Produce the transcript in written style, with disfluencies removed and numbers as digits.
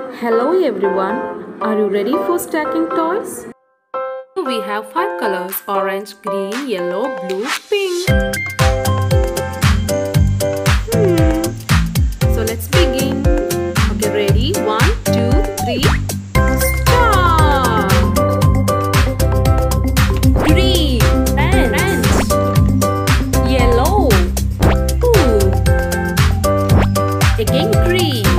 Hello everyone, are you ready for stacking toys? We have 5 colors: orange, green, yellow, blue, pink. So let's begin. Okay, ready? 1, 2, 3. Start! Green, orange, yellow, blue. Again green.